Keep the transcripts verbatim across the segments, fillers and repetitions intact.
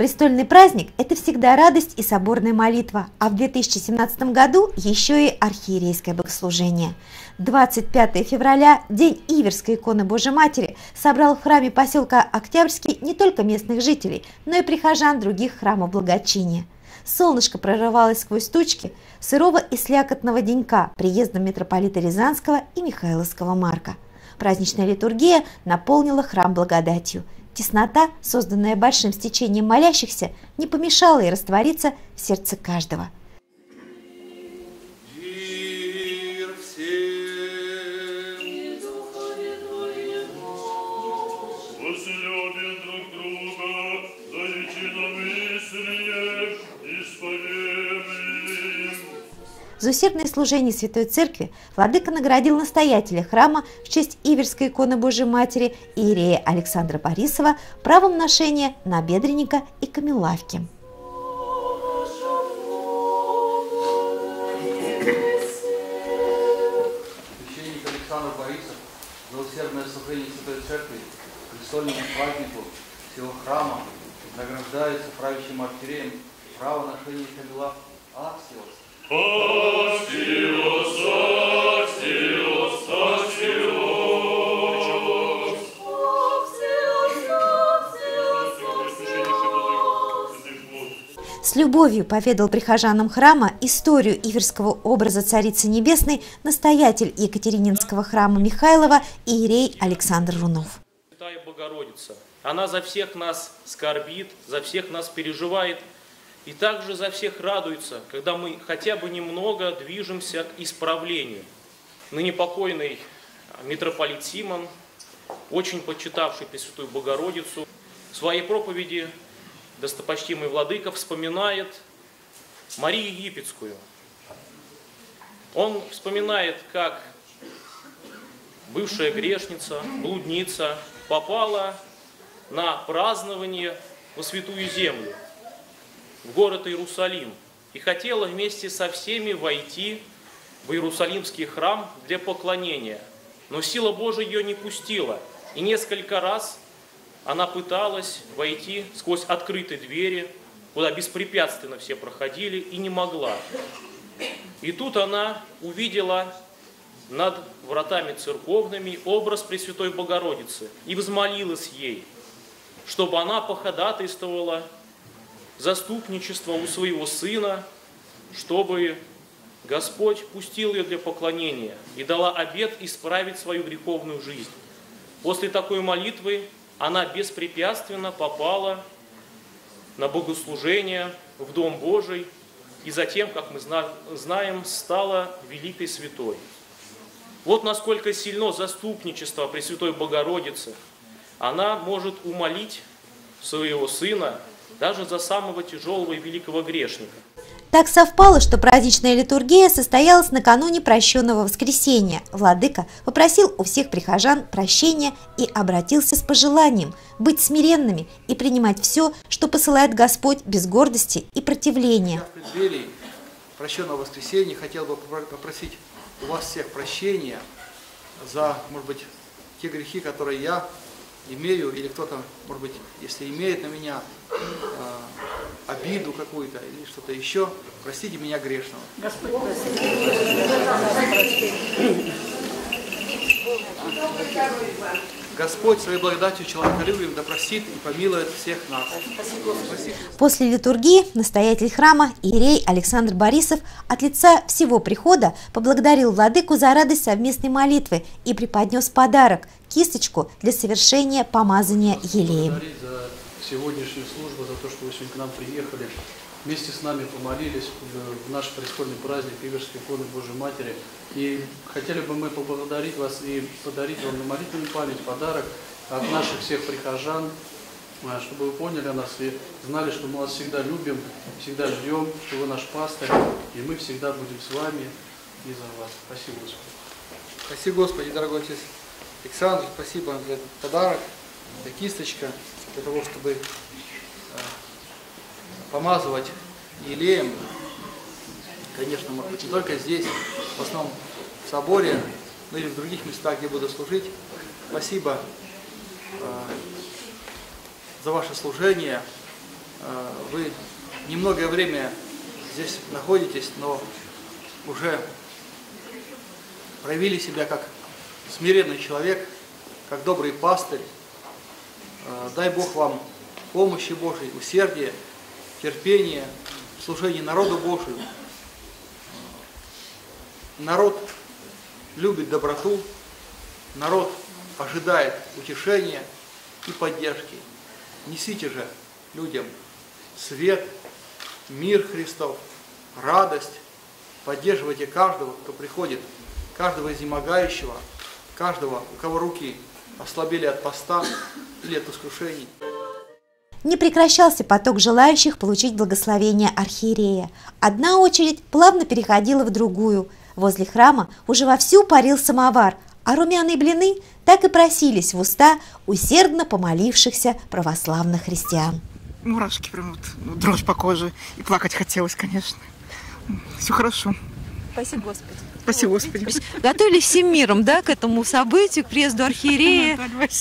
Престольный праздник – это всегда радость и соборная молитва, а в две тысячи семнадцатом году еще и архиерейское богослужение. двадцать пятого февраля, день Иверской иконы Божией Матери, собрал в храме поселка Октябрьский не только местных жителей, но и прихожан других храмов благочиния. Солнышко прорывалось сквозь тучки сырого и слякотного денька приездом митрополита Рязанского и Михайловского Марка. Праздничная литургия наполнила храм благодатью. Теснота, созданная большим стечением молящихся, не помешала ей раствориться в сердце каждого. За усердное служение Святой Церкви владыка наградил настоятеля храма в честь Иверской иконы Божией Матери иерея Александра Борисова правом ношения набедренника и камелавки. Священник Александр Борисов за усердное служение Святой Церкви к престольному празднику всего храма награждается правящим архиереем право ношения камелавки Аксиос. Аксиос, Аксиос, Аксиос. С любовью поведал прихожанам храма историю иверского образа Царицы Небесной настоятель Екатерининского храма Михайлова иерей Александр Рунов. Святая Богородица, она за всех нас скорбит, за всех нас переживает. И также за всех радуется, когда мы хотя бы немного движемся к исправлению. Ныне покойный митрополит Симон, очень почитавший Пресвятую Богородицу, в своей проповеди достопочтимый владыка вспоминает Марию Египетскую. Он вспоминает, как бывшая грешница, блудница попала на празднование во Святую Землю, в город Иерусалим, и хотела вместе со всеми войти в Иерусалимский храм для поклонения. Но сила Божия ее не пустила, и несколько раз она пыталась войти сквозь открытые двери, куда беспрепятственно все проходили, и не могла. И тут она увидела над вратами церковными образ Пресвятой Богородицы и взмолилась ей, чтобы она походатайствовала заступничество у своего сына, чтобы Господь пустил ее для поклонения и дала обет исправить свою греховную жизнь. После такой молитвы она беспрепятственно попала на богослужение в Дом Божий и затем, как мы знаем, стала великой святой. Вот насколько сильно заступничество Пресвятой Богородицы. Она может умолить своего сына даже за самого тяжелого и великого грешника. Так совпало, что праздничная литургия состоялась накануне прощенного воскресенья. Владыка попросил у всех прихожан прощения и обратился с пожеланием быть смиренными и принимать все, что посылает Господь, без гордости и противления. В преддверии прощенного воскресенья хотел бы попросить у вас всех прощения за, может быть, те грехи, которые я имею, или кто-то, может быть, если имеет на меня э, обиду какую-то или что-то еще, простите меня грешного. Господь простит. Господь своей благодатью человеколюбием да простит и помилует всех нас. После литургии настоятель храма иерей Александр Борисов от лица всего прихода поблагодарил владыку за радость совместной молитвы и преподнес подарок – кисточку для совершения помазания елеем. За сегодняшнюю службу, за то, что вы сегодня к нам приехали, вместе с нами помолились в наш престольный праздник Иверской иконы Божией Матери. И хотели бы мы поблагодарить вас и подарить вам на молитвенную память подарок от наших всех прихожан, чтобы вы поняли о нас и знали, что мы вас всегда любим, всегда ждем, что вы наш пастырь, и мы всегда будем с вами и за вас. Спасибо, Господи. Спасибо, Господи, дорогой отец Александр, спасибо за этот подарок, за кисточка, для того, чтобы помазывать елеем. Конечно, может быть, не только здесь, в основном в соборе, но и в других местах, где буду служить. Спасибо э, за ваше служение. Вы немногое время здесь находитесь, но уже проявили себя как смиренный человек, как добрый пастырь. Дай Бог вам помощи Божией, усердия, терпения в служении народу Божию. Народ любит доброту, народ ожидает утешения и поддержки. Несите же людям свет, мир Христов, радость. Поддерживайте каждого, кто приходит, каждого изнемогающего, каждого, у кого руки ослабели от поста или от искушений. Не прекращался поток желающих получить благословение архиерея. Одна очередь плавно переходила в другую. Возле храма уже вовсю парил самовар, а румяные блины так и просились в уста усердно помолившихся православных христиан. Мурашки прям вот, ну, дрожь по коже, и плакать хотелось, конечно. Все хорошо. Спасибо, Господи. Спасибо, Господи. Готовились всем миром, да, к этому событию, к приезду архиерея.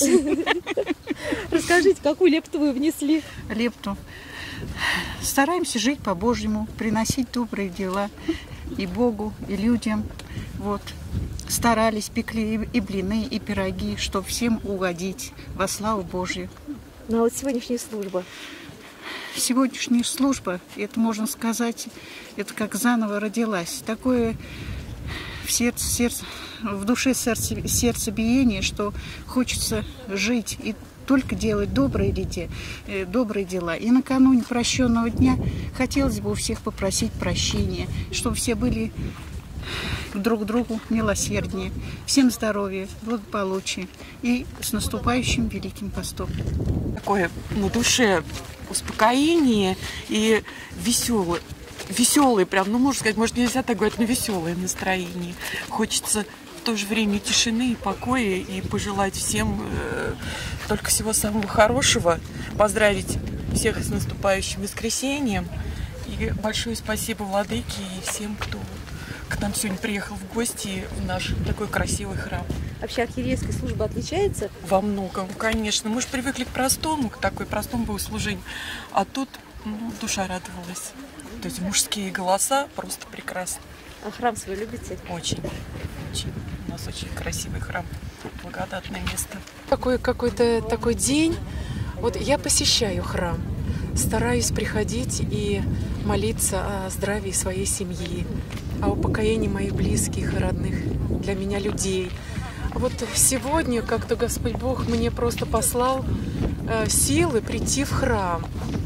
Расскажите, какую лепту вы внесли? Лепту. Стараемся жить по-божьему, приносить добрые дела и Богу, и людям. Вот. Старались, пекли и блины, и пироги, чтобы всем угодить во славу Божью. Ну а вот сегодняшняя служба. Сегодняшняя служба, это можно сказать, это как заново родилась. Такое в сердце, сердце, в душе сердце, сердцебиение, что хочется жить и только делать добрые, де, добрые дела. И накануне прощенного дня хотелось бы у всех попросить прощения, чтобы все были друг к другу милосерднее. Всем здоровья, благополучия и с наступающим Великим постом. Такое на душе успокоение и веселое, веселое прям, ну можно сказать, может нельзя так говорить, но веселое настроение. Хочется в то же время тишины и покоя и пожелать всем э, только всего самого хорошего, поздравить всех с наступающим воскресеньем и большое спасибо владыке и всем, кто к нам сегодня приехал в гости в наш такой красивый храм. Вообще архиерейская служба отличается? Во многом, конечно. Мы же привыкли к простому, к такой простому богослужению. А тут ну, душа радовалась. То есть мужские голоса просто прекрасны. А храм свой любите? Очень, очень. У нас очень красивый храм, благодатное место. Какой какой-то такой день. Вот я посещаю храм, стараюсь приходить и молиться о здравии своей семьи, о упокоении моих близких и родных для меня людей. Вот сегодня как-то Господь Бог мне просто послал э, силы прийти в храм.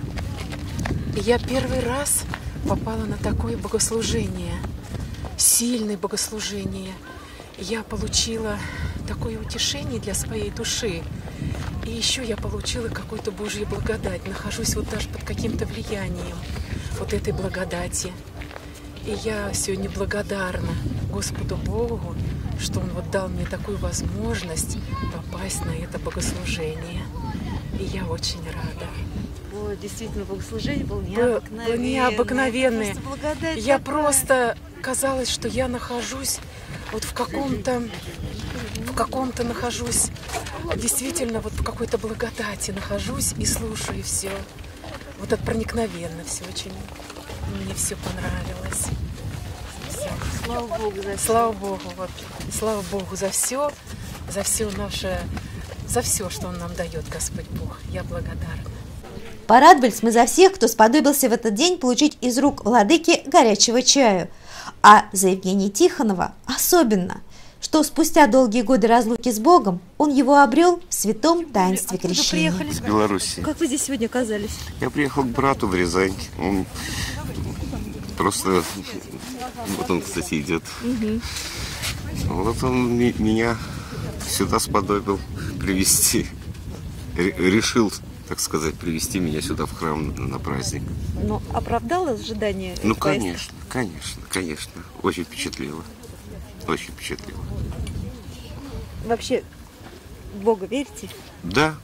И я первый раз попала на такое богослужение, сильное богослужение. Я получила такое утешение для своей души. И еще я получила какую-то Божью благодать. Нахожусь вот даже под каким-то влиянием вот этой благодати. И я сегодня благодарна Господу Богу, что Он вот дал мне такую возможность попасть на это богослужение. И я очень рада. Ой, действительно, богослужение было необыкновенное. Было необыкновенное. Просто я просто, казалось, что я нахожусь вот в каком-то, в каком-то нахожусь, действительно вот в какой-то благодати нахожусь и слушаю все. Вот это проникновенно все очень. Мне все понравилось. Все. Слава Богу за все. Слава Богу, вот. Слава Богу за все, за все наше, за все, что Он нам дает, Господь Бог. Я благодарна. Порадовались мы за всех, кто сподобился в этот день получить из рук владыки горячего чаю. А за Евгения Тихонова особенно, что спустя долгие годы разлуки с Богом он его обрел в святом таинстве крещения. Из Беларуси. Как вы здесь сегодня оказались? Я приехал к брату в Рязань. Он просто... Вот он, кстати, идет. Угу. Вот он меня сюда сподобил привезти. Решил, так сказать, привезти меня сюда в храм на праздник. Ну, оправдало ожидание? Ну, конечно, конечно, конечно. Очень впечатлило. Очень впечатлило. Вообще, в Бога верите? Да,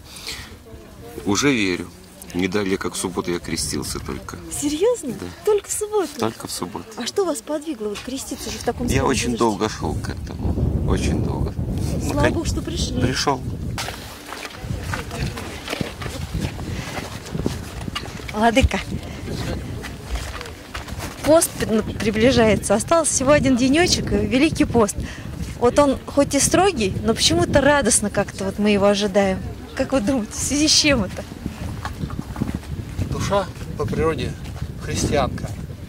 уже верю. Не далее, как в субботу я крестился только. Серьезно? Да. Только в субботу? Только в субботу. А что вас подвигло вот креститься же в таком Я очень возрасте? долго шел к этому. Очень долго. Слава Богу, что пришли. Пришел. Владыка, пост приближается. Остался всего один денечек, Великий пост. Вот он хоть и строгий, но почему-то радостно как-то вот мы его ожидаем. Как вы думаете, в связи с чем это? Душа по природе христианка.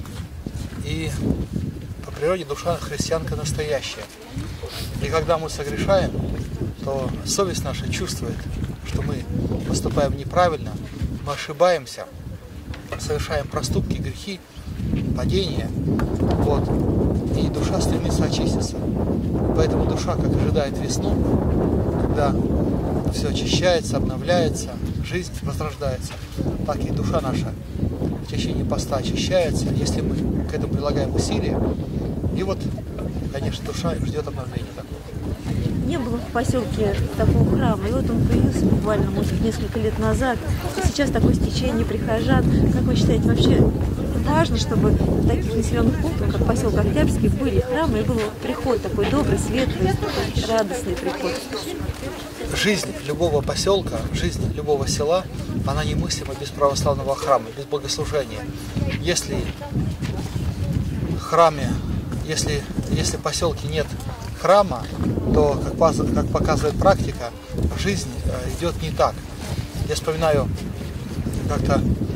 И по природе душа христианка настоящая. И когда мы согрешаем, то совесть наша чувствует, что мы поступаем неправильно, мы ошибаемся, совершаем проступки, грехи, падения. Вот. И душа стремится очиститься. Поэтому душа, как ожидает весну, когда все очищается, обновляется, жизнь возрождается, так и душа наша в течение поста очищается, если мы к этому прилагаем усилия. И вот, конечно, душа ждет обновления такого. Не было в поселке такого храма, и вот он появился буквально, может, несколько лет назад. И сейчас такое стечение прихожан. Как вы считаете, вообще важно, чтобы в таких населенных пунктах, как поселок Октябрьский, были храмы и был приход такой добрый, светлый, такой радостный приход? Жизнь любого поселка, жизнь любого села, она немыслима без православного храма, без богослужения. Если в храме, если, если в поселке нет храма, то, как, как показывает практика, жизнь идет не так. Я вспоминаю как-то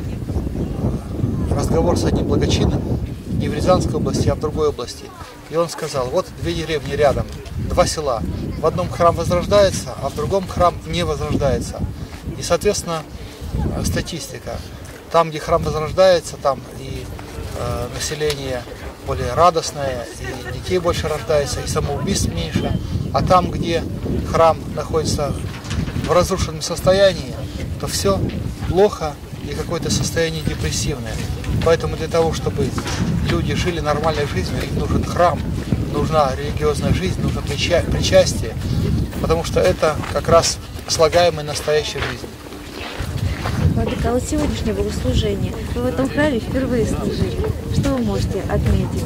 разговор с одним благочинным, не в Рязанской области, а в другой области. И он сказал, вот две деревни рядом, два села. В одном храм возрождается, а в другом храм не возрождается. И, соответственно, статистика. Там, где храм возрождается, там и э, население более радостное, и детей больше рождается, и самоубийств меньше. А там, где храм находится в разрушенном состоянии, то все плохо и какое-то состояние депрессивное. Поэтому для того, чтобы люди жили нормальной жизнью, им нужен храм, нужна религиозная жизнь, нужно прича причастие, потому что это как раз слагаемая настоящая жизнь. Владыка, а вот сегодняшнее богослужение, вы в этом храме впервые служили. Что вы можете отметить?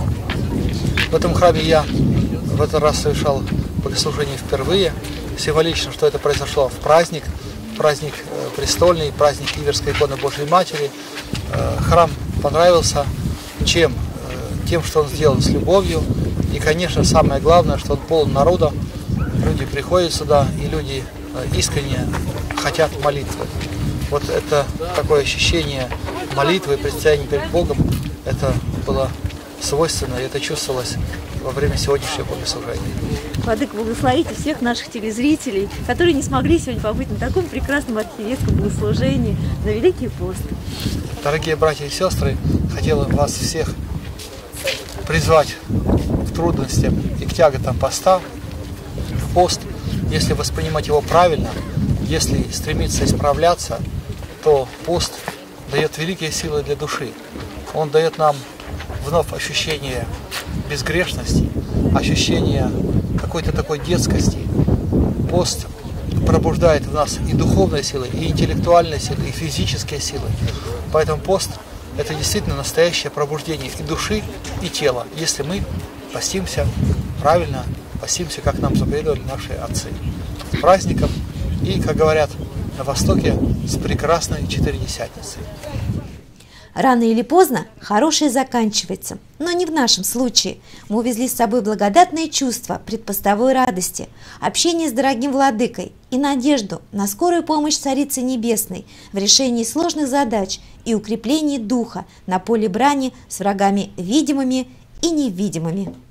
В этом храме я в этот раз совершал богослужение впервые. Символично, что это произошло в праздник, праздник престольный, праздник Иверской иконы Божией Матери. Храм понравился чем? Тем, что он сделан с любовью. И, конечно, самое главное, что он полон народа. Люди приходят сюда, и люди искренне хотят молитвы. Вот это такое ощущение молитвы, предстояния перед Богом, это было свойственно, и это чувствовалось во время сегодняшнего богослужения. Владыка, благословите всех наших телезрителей, которые не смогли сегодня побыть на таком прекрасном архиерейском богослужении на Великий пост. Дорогие братья и сестры, хотел вас всех призвать к трудностям и к тяготам поста, в пост, если воспринимать его правильно, если стремиться исправляться, то пост дает великие силы для души. Он дает нам вновь ощущение безгрешности, ощущение какой-то такой детскости. Пост пробуждает в нас и духовные силы, и интеллектуальные силы, и физические силы. Поэтому пост – это действительно настоящее пробуждение и души, и тела, если мы постимся правильно, постимся, как нам заповедовали наши отцы. С праздником и, как говорят на Востоке, с прекрасной Четыредесятницей. Рано или поздно хорошее заканчивается, но не в нашем случае. Мы увезли с собой благодатные чувства предпостовой радости, общение с дорогим владыкой и надежду на скорую помощь Царицы Небесной в решении сложных задач и укреплении духа на поле брани с врагами видимыми и невидимыми.